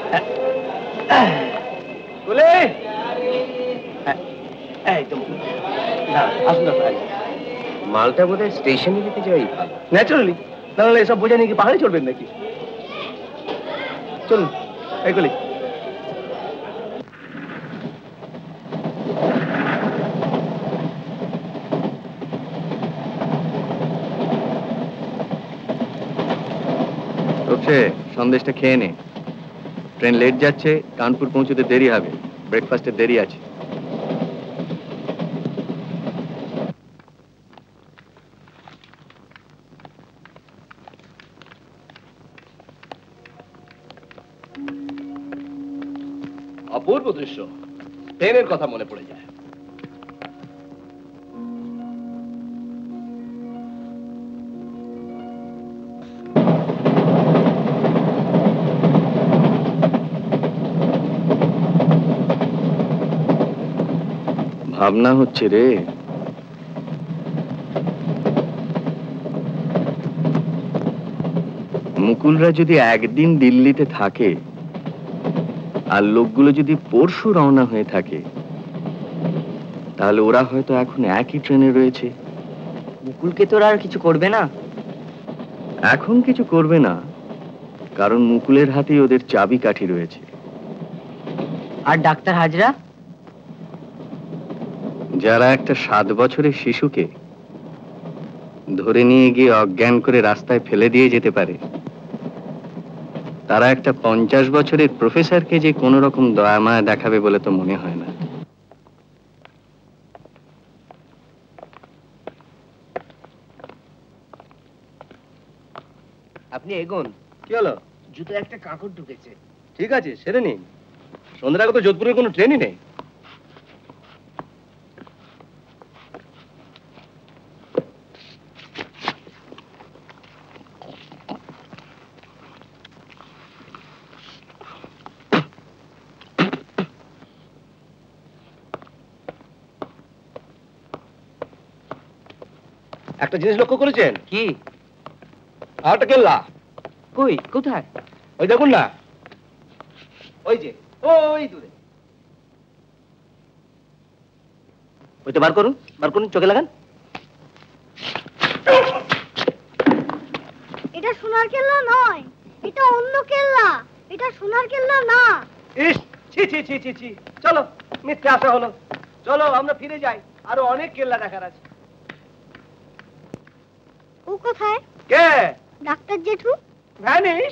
বলে এই তো না আসুন না মালটা বোধহয় স্টেশনে দিতে যাই ভালো ন্যাচারালি নাহলে এসব বোঝা নিয়ে কি পাহাড়ে চলবেন নাকি চলুন এগুলি সন্দেশটা খেয়ে নে ট্রেন লেট যাচ্ছে কানপুর পৌঁছতে দেরি হবে ব্রেকফাস্টের দেরি আছে অপূর্ব দৃশ্য ট্রেনের কথা মনে পড়ে যায় ভাবনা হচ্ছে রে মুকুলরা যদি একদিন দিল্লিতে থাকে আর লোকগুলো যদি পরশু রওনা হয়ে থাকে তাহলে ওরা হয়তো এখন একই ট্রেনে রয়েছে মুকুলকে তো আর কিছু করবে না এখন কিছু করবে না কারণ মুকুলের হাতেই ওদের চাবি কাঠি রয়েছে আর ডাক্তার হাজরা যারা একটা 7 বছরের শিশুকে ধরে নিয়ে গিয়ে অজ্ঞান করে রাস্তায় ফেলে দিয়ে যেতে পারে তারা একটা 50 বছরের প্রফেসরকে যে কোনো রকম দয়া মায়া দেখাবে বলে তো মনে হয় না আপনি এগোন কি হলো জুতো একটা কাঁকড় ঢুকেছে ঠিক আছে সেরে নিন সন্ধ্যার আগে তো যোধপুরের কোনো ট্রেনই নেই একটা জিনিস লক্ষ্য করেছেন কি আটা কেল্লা কই কোথায় ওই দেখুন না ওই যে ওই দূরে ওইটা বার করুন চোখে লাগান এটা সোনার কেল্লা নয় এটা অন্য কেল্লা এটা সোনার কেল্লা না ইস ছি ছি ছি ছি ছি চলো মিথ্যে আশা হলো চলো আমরা ফিরে যাই আরো অনেক কেল্লা দেখার আছে ও কোথায় কে ডাক্তার জেঠু ভ্যানিশ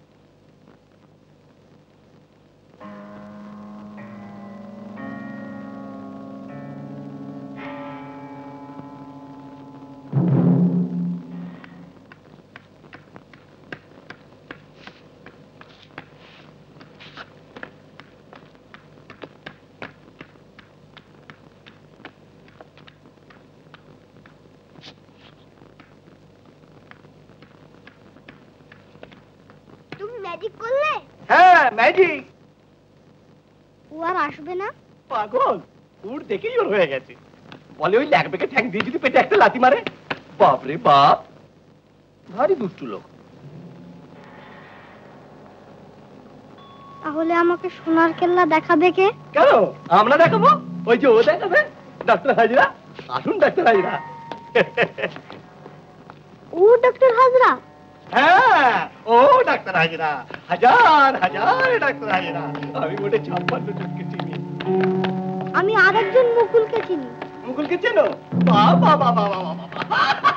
ম্যাজিক ও আর আসবে না পাগল উড় দেখেই ওর হয়ে গেছে বলে ওই ল্যাকবেকে ঠ্যাং দিয়ে যদি পেটে একটা লাথি মারে বাপ রে বাপ ভারী দুষ্টু লোক তাহলে আমাকে সোনার কেল্লা দেখাবে কে কেন আমরা দেখাবো ওই যে ও দেখাবে ডাক্তার হাজরা আসুন ডাক্তার হাজরা ও ডাক্তার হাজরা হ্যাঁ ও ডাক্তার হাজরা হাজার হাজার ডাক্তার হাজরা আমি মোটে 56 জনকে চিনি আমি আরেকজন মুকুলকে চিনি মুকুলকে চেনো বাবা বাবা বাবা